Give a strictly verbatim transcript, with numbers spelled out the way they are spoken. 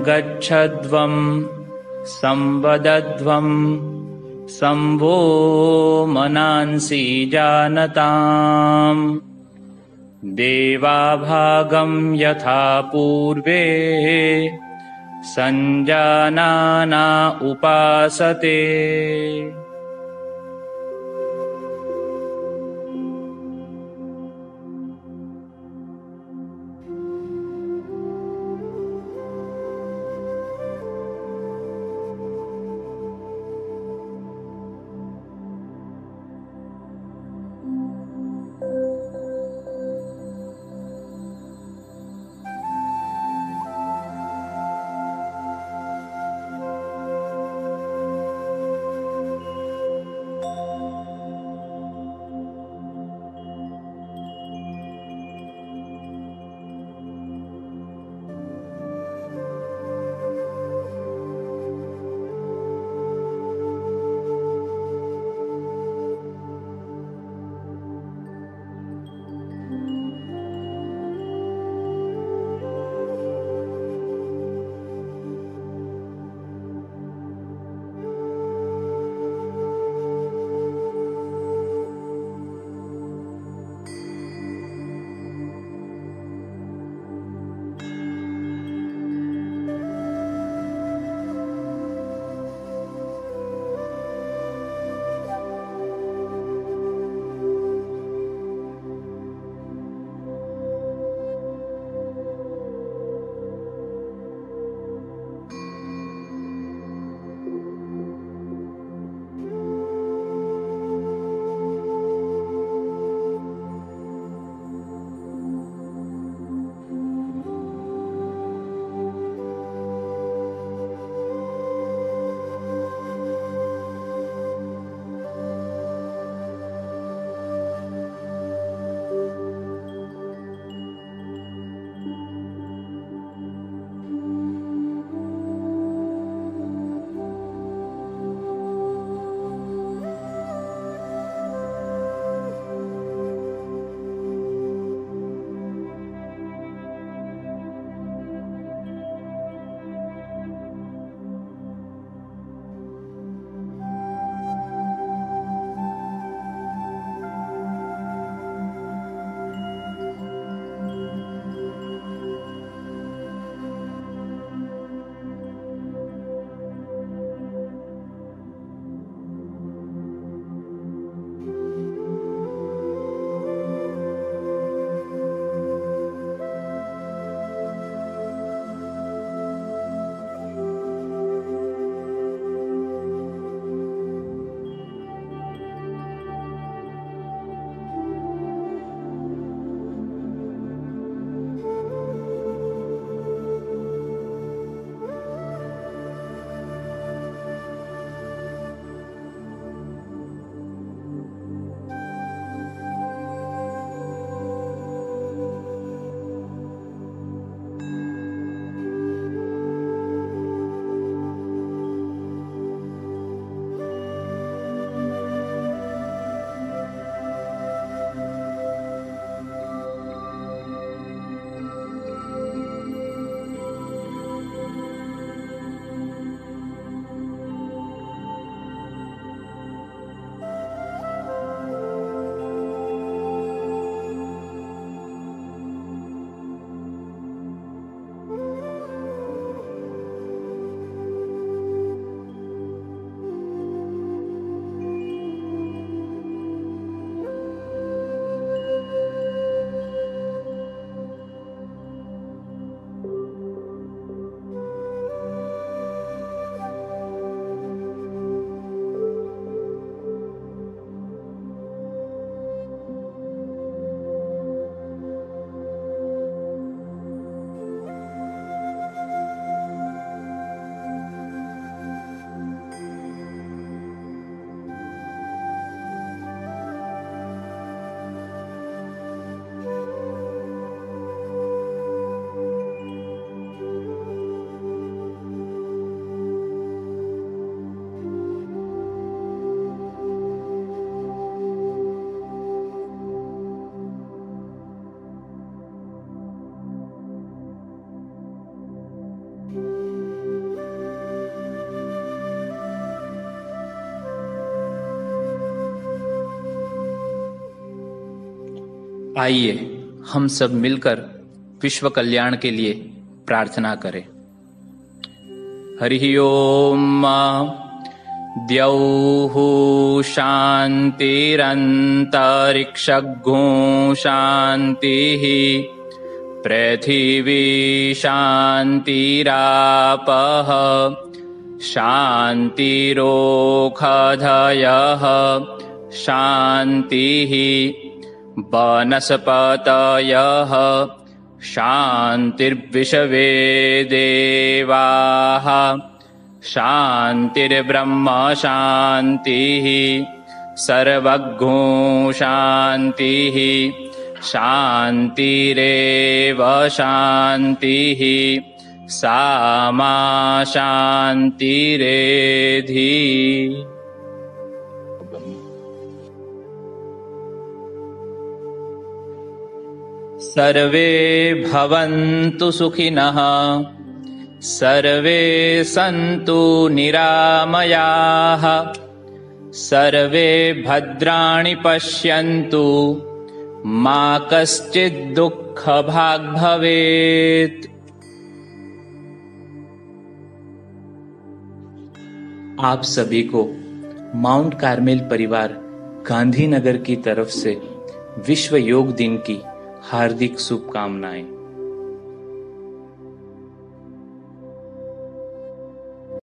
गच्छध्वं संवदध्वं संवो मनांसि जानताम्। देवाभागं यथा पूर्वे संजानाना उपासते। आइए हम सब मिलकर विश्व कल्याण के लिए प्रार्थना करें। हरि ओम। द्यौः शान्तिरन्तरिक्षगो शान्तिः, पृथिवी शान्तिरापः शान्तिरोषधयः शान्तिः, वनस्पतयः शान्तिर्विश्वे देवाः शान्तिर्ब्रह्म शान्तिः, सर्वगो शान्तिः शान्तिरेव शान्तिः, सामा शान्तिरेधि। सर्वे भवन्तु सुखिनः, सर्वे सन्तु निरामयाः, सर्वे भद्राणि पश्यन्तु, मा कश्चित् दुःखभाग् भवेत्। आप सभी को माउंट कार्मेल परिवार गांधीनगर की तरफ से विश्व योग दिन की हार्दिक शुभकामनाएं।